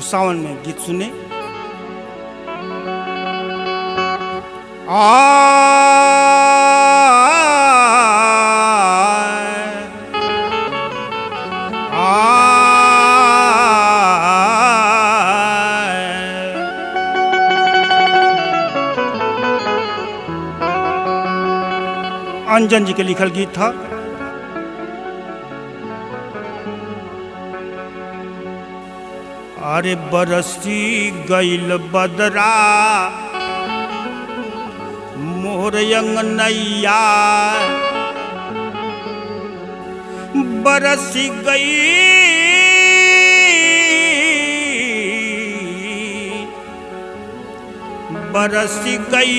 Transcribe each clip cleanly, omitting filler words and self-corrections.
वो सावन में गीत सुने। अंजन जी के लिखल गीत था। अरे बरसी गईल बदरा मोर अंगनैया, बरसी गई बरसी गई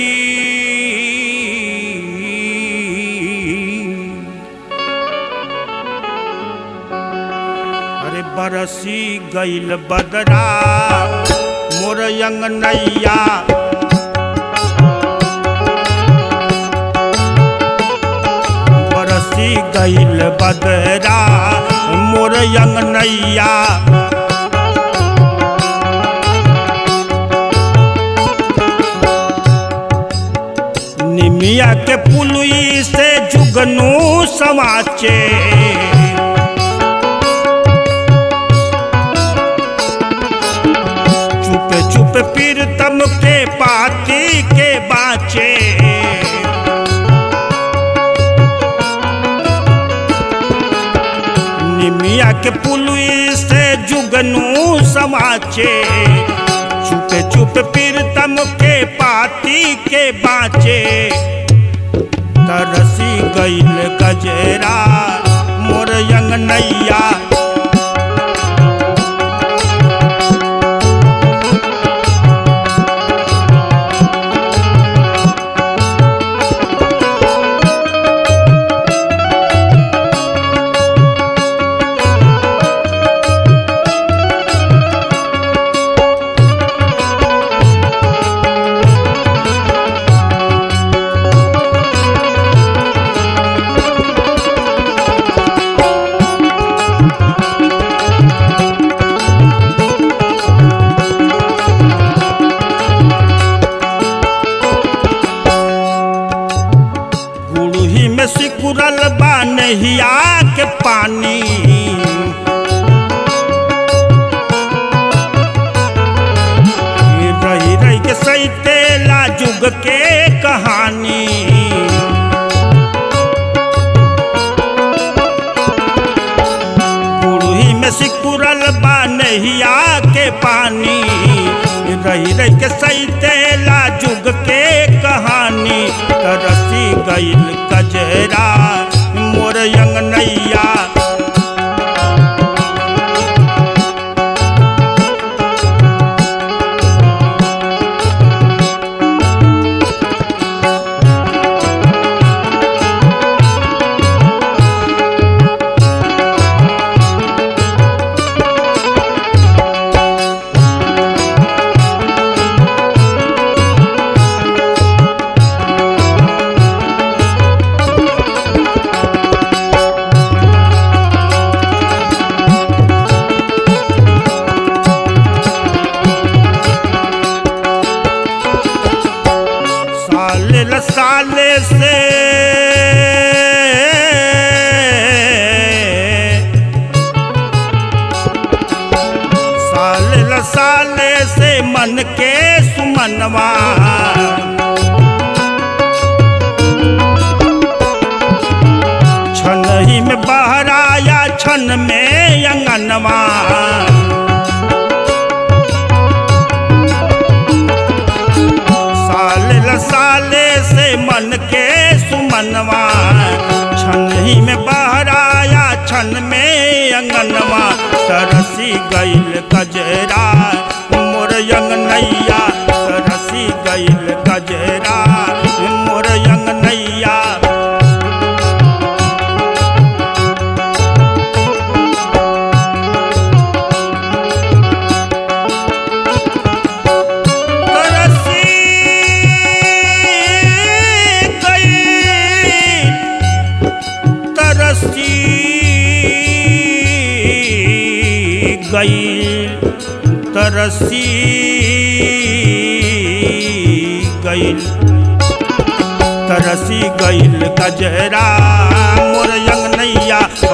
बरसी गईल बदरा मोर अंगनैया, बरसी गईल बदरा मोर अंगनैया। निमिया के पुलुई से जुगनू समाचे, चुप पीरतम के पाती के बाचे, निमिया के पुलुई से जुगनू समाचे, चुप चुप पीरतम के पाती के बाचे। तरसी गईल गजरा मोर अंगनैया, सिकुरल बा नहिया के पानी, रही रही के सैते लाजुग के कहानी। गुड़ही में सिकुरल बा नहिया के पानी, रही रही के सैते लाजुग के कहानी। तरसी गईल गजरा मोर अंगनैया, साले से साले से मन के सुमनवा, छन ही में बाहर आया छन में अंगनवा। साले से मन के सुमनवा, छन ही में बाहर आया छन में अंगनवा। तरसी गईल गजरा मोर अंगनैया, तरसी गईल गजरा मोर अंगनैया। गई तरसी गईल कजरा मोर अंगनैया